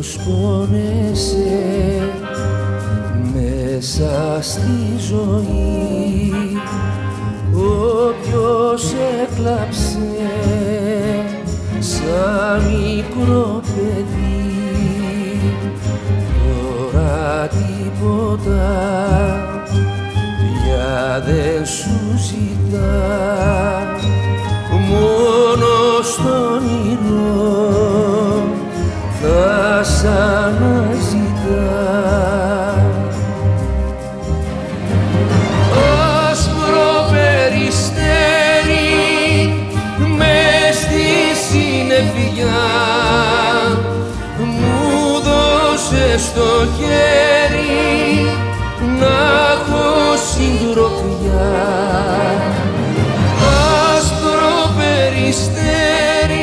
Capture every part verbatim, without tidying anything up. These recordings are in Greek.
Όποιος πόνεσε μέσα στη ζωή, όποιος έκλαψε σαν μικρό παιδί, τώρα τίποτα πια δεν σου ζητά, μόνο στον όνειρο θα σ' αναζητά. Άσπρο περιστέρι μες στη συννεφιά μου δώσες το χέρι να έχω συντροφιά. Άσπρο περιστέρι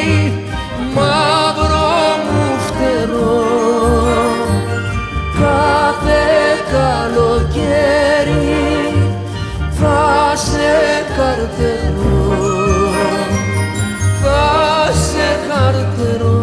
μαύρο μου φτερό, κάθε καλοκαίρι θα σε καρτερώ, θα σε καρτερώ.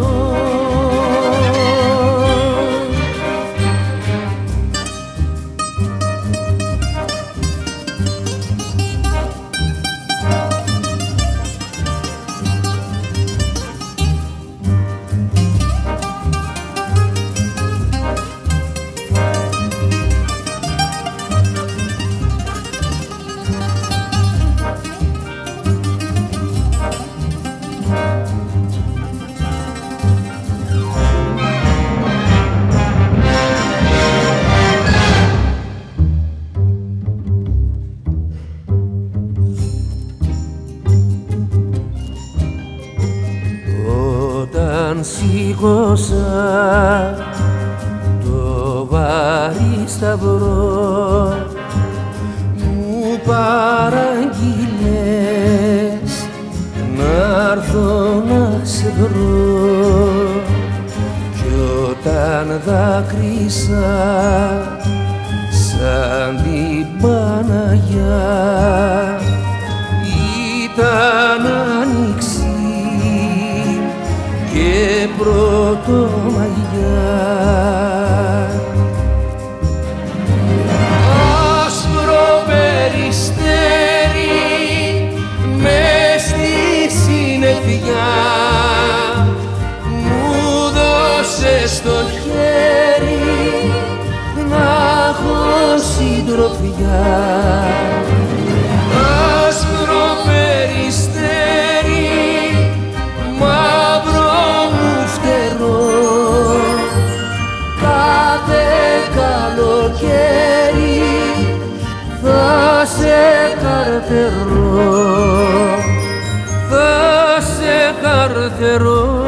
Όταν σήκωσα το βαρύ σταυρό μου παραγγείλες να'ρθω να σε βρω, κι όταν δάκρυσα σαν την Παναγιά ήταν άνοιξη και πρωτομαγιά. Άσπρο περιστέρι μες στη συννεφιά μου δώσες το χέρι να έχω συντροφιά. Άσπρο περιστέρι μαύρο μου φτερό, κάθε καλοκαίρι θα σε καρτερώ, θα σε καρτερώ.